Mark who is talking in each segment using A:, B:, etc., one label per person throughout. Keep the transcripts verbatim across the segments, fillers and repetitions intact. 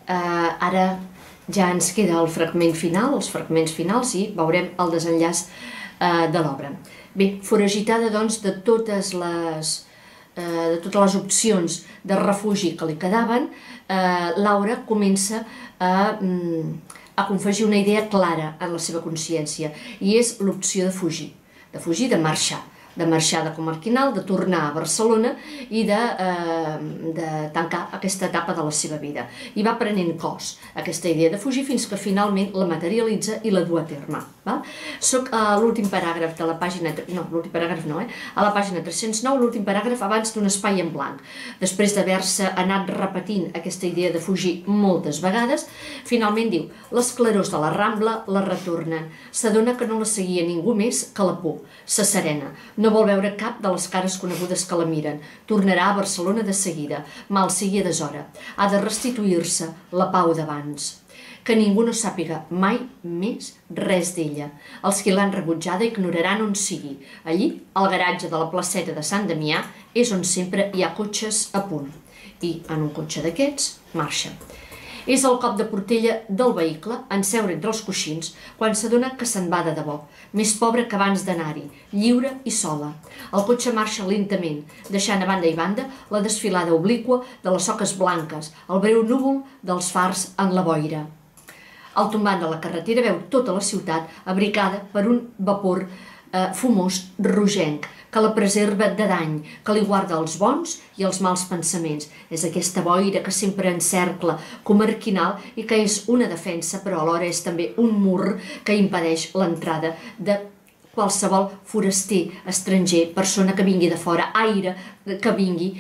A: Ara ja ens queda el fragment final, els fragments finals, i veurem el desenllaç de l'obra. Bé, foragitada doncs de totes les de totes les opcions de refugi que li quedaven, Laura comença a, a confegir una idea clara en la seva consciència, i és l'opció de fugir, de fugir, de marxar, de marxar de Comarquinal, de tornar a Barcelona i de, eh, de tancar aquesta etapa de la seva vida. I va prenent cos aquesta idea de fugir fins que finalment la materialitza i la du a terme. Val? Soc a l'últim paràgraf de la pàgina... No, l'últim paràgraf no, eh? A la pàgina tres-cents nou, l'últim paràgraf abans d'un espai en blanc. Després d'haver-se anat repetint aquesta idea de fugir moltes vegades, finalment diu: les clarors de la Rambla la retornen. S'adona que no la seguia ningú més que la por. Se serena. No vol veure cap de les cares conegudes que la miren. Tornarà a Barcelona de seguida, mal sigui a deshora. Ha de restituir-se la pau d'abans. Que ningú no sàpiga mai més res d'ella. Els que l'han rebutjada ignoraran on sigui. Allí, al garatge de la placeta de Sant Damià, és on sempre hi ha cotxes a punt. I, en un cotxe d'aquests, marxa. És el cop de portella del vehicle, en seure entre els coixins, quan s'adona que se'n va de debò, més pobra que abans d'anar-hi, lliure i sola. El cotxe marxa lentament, deixant a banda i banda la desfilada obliqua de les soques blanques, el breu núvol dels fars en la boira. Al tombant de la carretera veu tota la ciutat abricada per un vapor eh, fumós rogenc, que la preserva de dany, que li guarda els bons i els mals pensaments. És aquesta boira que sempre encercla Comarquinal i que és una defensa, però alhora és també un mur que impedeix l'entrada de qualsevol foraster, estranger, persona que vingui de fora, aire que vingui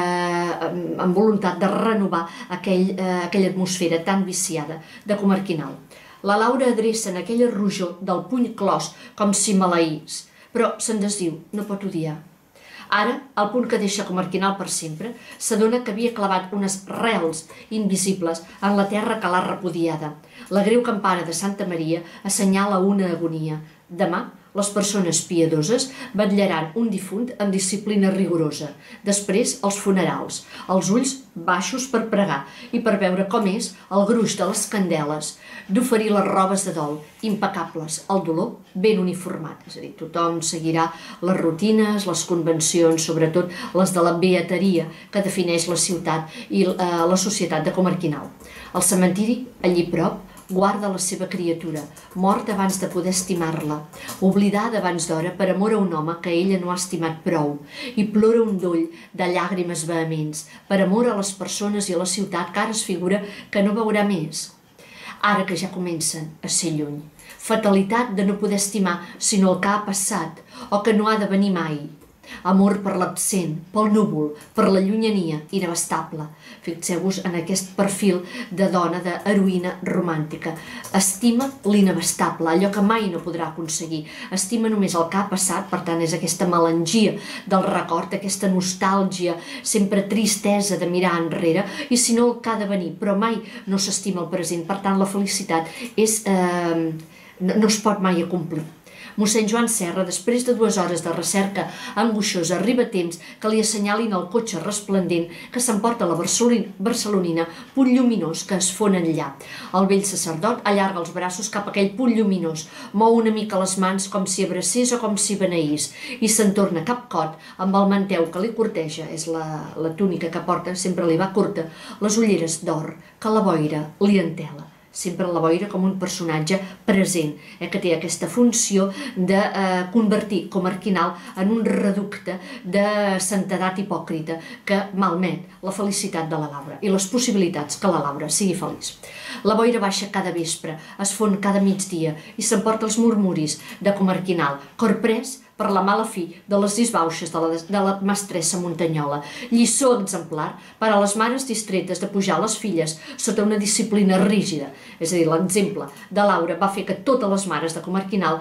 A: eh, amb voluntat de renovar aquell, eh, aquella atmosfera tan viciada de Comarquinal. La Laura adreça en aquella rojor del puny clos com si maleís, però se'n desdiu, no pot odiar. Ara, al punt que deixa Comarquinal per sempre, s'adona que havia clavat unes rels invisibles en la terra que l'ha repudiada. La greu campana de Santa Maria assenyala una agonia. Demà, les persones piadoses vetllaran un difunt amb disciplina rigorosa. Després, els funerals, els ulls baixos per pregar i per veure com és el gruix de les candeles, d'oferir les robes de dol, impecables, el dolor ben uniformat. És a dir, tothom seguirà les rutines, les convencions, sobretot les de la beateria que defineix la ciutat i la societat de Comarquinal. El cementiri, allí prop, guarda la seva criatura, morta abans de poder estimar-la, oblidada abans d'hora per amor a un home que ella no ha estimat prou, i plora un doll de llàgrimes vehements, per amor a les persones i a la ciutat que ara es figura que no veurà més. Ara que ja comencen a ser lluny, fatalitat de no poder estimar sinó el que ha passat o que no ha de venir mai. Amor per l'absent, pel núvol, per la llunyania inabastable. Fixeu-vos en aquest perfil de dona, d'heroïna romàntica. Estima l'inabastable, allò que mai no podrà aconseguir. Estima només el que ha passat, per tant és aquesta melangia del record, aquesta nostàlgia, sempre tristesa de mirar enrere, i si no el que ha de venir, però mai no s'estima el present. Per tant, la felicitat és, eh, no, no es pot mai acomplir. Mossèn Joan Serra, després de dues hores de recerca angoixosa, arriba a temps que li assenyalin el cotxe resplendent que s'emporta a la barcelonina, punt lluminós que es fon enllà. El vell sacerdot allarga els braços cap a aquell punt lluminós, mou una mica les mans com si abracés o com si beneís, i se'n torna capcot amb el manteu que li corteja, és la, la túnica que porta, sempre li va curta, les ulleres d'or, que la boira li entela. Sempre la boira com un personatge present, eh, que té aquesta funció de eh, convertir Comarquinal en un reducte de santedat hipòcrita que malmet la felicitat de la Laura i les possibilitats que la Laura sigui feliç. La boira baixa cada vespre, es fon cada migdia i s'emporta els murmuris de Comarquinal, corprès per la mala fi de les disbauxes de la, de la mestressa Montanyola. Lliçó exemplar per a les mares distretes de pujar les filles sota una disciplina rígida. És a dir, l'exemple de Laura va fer que totes les mares de Comarquinal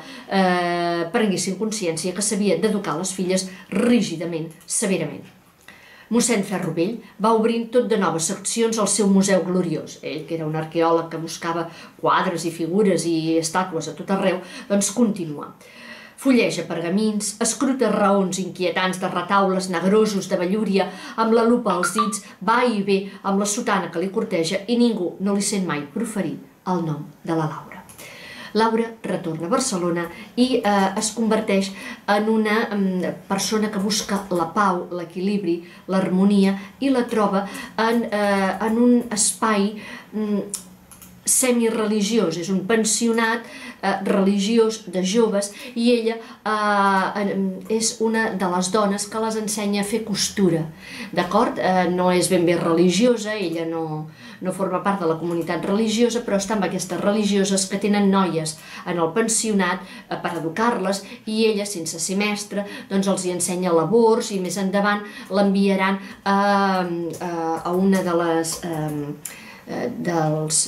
A: eh, prenguessin consciència que s'havia d'educar les filles rígidament, severament. Mossèn Ferrovell va obrint tot de noves seccions al seu museu gloriós. Ell, que era un arqueòleg que buscava quadres i figures i estàtues a tot arreu, doncs continua. Fulleja pergamins, escruta raons inquietants de retaules negrosos de vellúria, amb la lupa als dits, va i ve amb la sotana que li corteja i ningú no li sent mai proferir el nom de la Laura. Laura retorna a Barcelona i eh, es converteix en una eh, persona que busca la pau, l'equilibri, l'harmonia i la troba en, eh, en un espai eh, semireligiós, és un pensionat eh, religiós de joves i ella eh, és una de les dones que les ensenya a fer costura, d'acord? Eh, no és ben bé religiosa, ella no, no forma part de la comunitat religiosa, però està amb aquestes religioses que tenen noies en el pensionat eh, per educar-les i ella, sense ser mestra, doncs els hi ensenya labors i més endavant l'enviaran a, a, a una de les eh, dels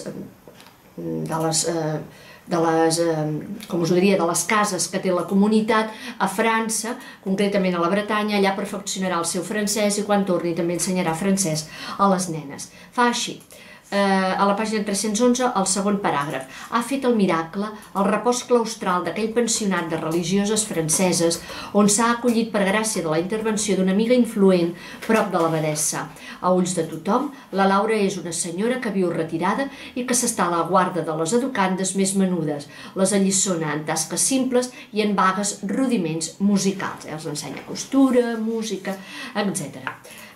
A: de les, eh, de les, eh, com us ho diria, de les cases que té la comunitat a França, concretament a la Bretanya, allà perfeccionarà el seu francès i quan torni també ensenyarà francès a les nenes. Fa així. Eh, a la pàgina tres-cents onze, el segon paràgraf. Ha fet el miracle, el repòs claustral d'aquell pensionat de religioses franceses on s'ha acollit per gràcia de la intervenció d'una amiga influent prop de l'abadessa. A ulls de tothom, la Laura és una senyora que viu retirada i que s'està a la guarda de les educandes més menudes. Les alliçona en tasques simples i en vagues rudiments musicals. Els ensenya costura, música, etcètera.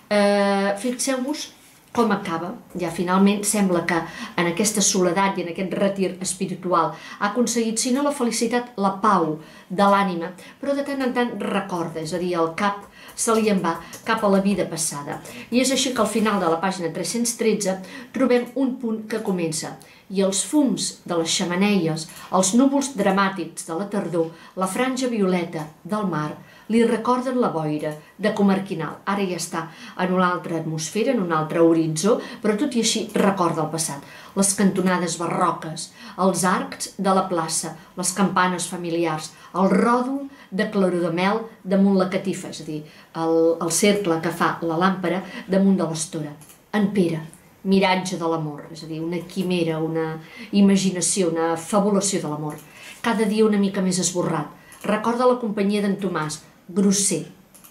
A: Eh, Fixeu-vos com acaba, ja finalment sembla que en aquesta soledat i en aquest retir espiritual ha aconseguit, si no la felicitat, la pau de l'ànima, però de tant en tant recorda, és a dir, el cap se li en va cap a la vida passada. I és així que al final de la pàgina tres-cents tretze trobem un punt que comença i els fums de les xemeneies, els núvols dramàtics de la tardor, la franja violeta del mar, li recorden la boira de Comarquinal. Ara ja està en una altra atmosfera, en un altre horitzó, però tot i així recorda el passat. Les cantonades barroques, els arcs de la plaça, les campanes familiars, el ròdol de claror de mel damunt la catifa, és a dir, el, el cercle que fa la làmpara damunt de l'estora. En Pere, miratge de l'amor, és a dir, una quimera, una imaginació, una fabulació de l'amor. Cada dia una mica més esborrat. Recorda la companyia d'en Tomàs, grosser,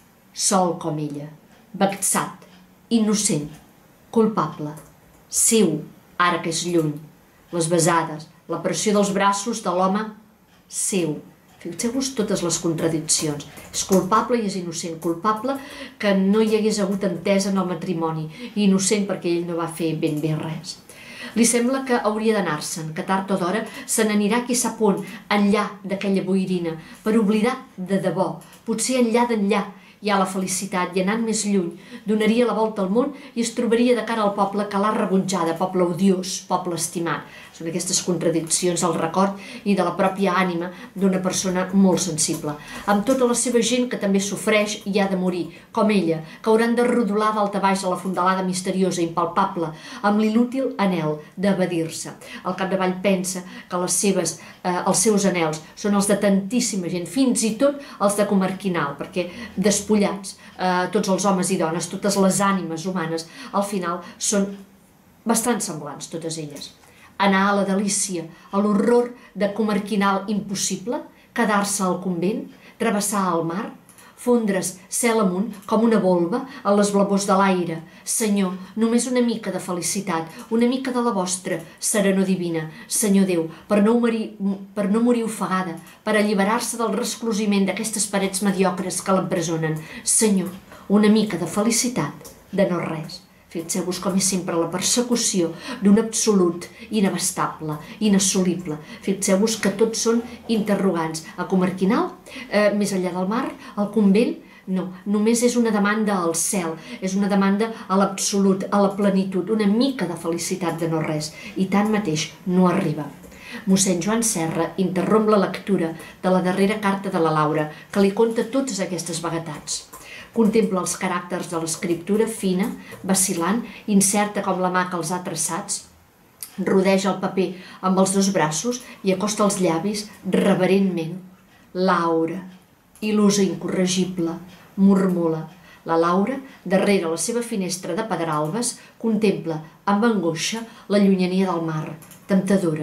A: sol com ella, vexat, innocent, culpable, seu, ara que és lluny, les besades, la pressió dels braços de l'home seu. Fixeu-vos totes les contradiccions. És culpable i és innocent. Culpable que no hi hagués hagut entesa en el matrimoni i innocent perquè ell no va fer ben bé res. Li sembla que hauria d'anar-se'n, que tard o d'hora se n'anirà qui sap on, enllà d'aquella boirina, per oblidar de debò, potser enllà d'enllà hi ha la felicitat i anant més lluny donaria la volta al món i es trobaria de cara al poble que l'ha rebutjada, poble odiós, poble estimat. Són aquestes contradiccions al record i de la pròpia ànima d'una persona molt sensible, amb tota la seva gent que també sofreix i ha de morir, com ella, que hauran de rodolar dalt a baix a la fondalada misteriosa, impalpable, amb l'inútil anhel d'evadir-se. Al capdavall pensa que les seves, eh, els seus anhels són els de tantíssima gent, fins i tot els de Comarquinal, perquè despullats, eh, tots els homes i dones, totes les ànimes humanes, al final són bastant semblants, totes elles. Anar a la delícia, a l'horror de Comarquinal impossible, quedar-se al convent, travessar el mar, fondre's cel amunt com una volva a les blavors de l'aire. Senyor, només una mica de felicitat, una mica de la vostra serenor divina. Senyor Déu, per no morir, per no morir ofegada, per alliberar-se del resclosiment d'aquestes parets mediocres que l'empresonen. Senyor, una mica de felicitat, de no res. Fixeu-vos com és sempre la persecució d'un absolut inabastable, inassolible. Fixeu-vos que tots són interrogants. A Comarquinal, eh, més enllà del mar, al convent, no, només és una demanda al cel, és una demanda a l'absolut, a la plenitud, una mica de felicitat de no res, i tanmateix no arriba. Mossèn Joan Serra interromp la lectura de la darrera carta de la Laura, que li conta totes aquestes vaguetats. Contempla els caràcters de l'escriptura fina, vacil·lant, incerta com la mà que els ha traçats, rodeja el paper amb els dos braços i acosta els llavis reverentment. Laura, il·lusa incorregible, murmula. La Laura, darrere la seva finestra de Pedralbes, contempla amb angoixa la llunyania del mar, temptadora,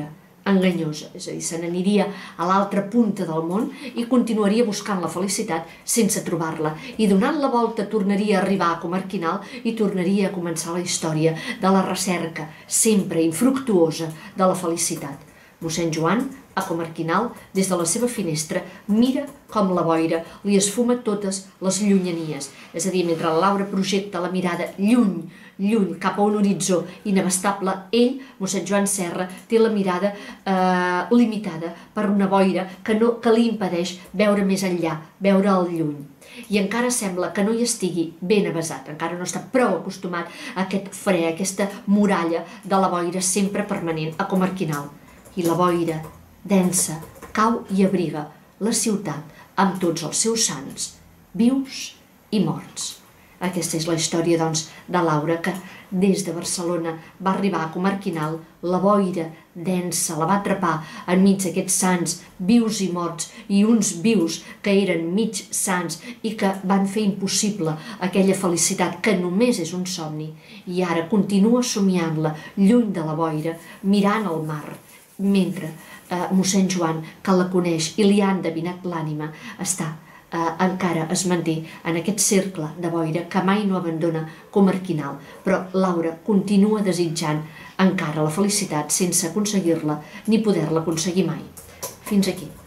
A: enganyosa, és a dir, se n'aniria a l'altra punta del món i continuaria buscant la felicitat sense trobar-la, i donant la volta tornaria a arribar a Comarquinal i tornaria a començar la història de la recerca sempre infructuosa de la felicitat. Mossèn Joan, a Comarquinal, des de la seva finestra, mira com la boira li esfuma totes les llunyanies. És a dir, mentre la Laura projecta la mirada lluny, lluny, cap a un horitzó inabastable, ell, mossèn Joan Serra, té la mirada eh, limitada per una boira que, no, que li impedeix veure més enllà, veure el lluny. I encara sembla que no hi estigui ben avesat, encara no està prou acostumat a aquest fre, a aquesta muralla de la boira sempre permanent a Comarquinal. I la boira, densa, cau i abriga la ciutat amb tots els seus sants, vius i morts. Aquesta és la història, doncs, de Laura, que des de Barcelona va arribar a Comarquinal, la boira densa la va atrapar enmig d'aquests sants vius i morts, i uns vius que eren mig sants i que van fer impossible aquella felicitat que només és un somni, i ara continua somiant-la lluny de la boira, mirant el mar, mentre eh, mossèn Joan, que la coneix i li ha endevinat l'ànima, està eh, encara es manté en aquest cercle de boira que mai no abandona Comarquinal. Però Laura continua desitjant encara la felicitat sense aconseguir-la ni poder-la aconseguir mai. Fins aquí.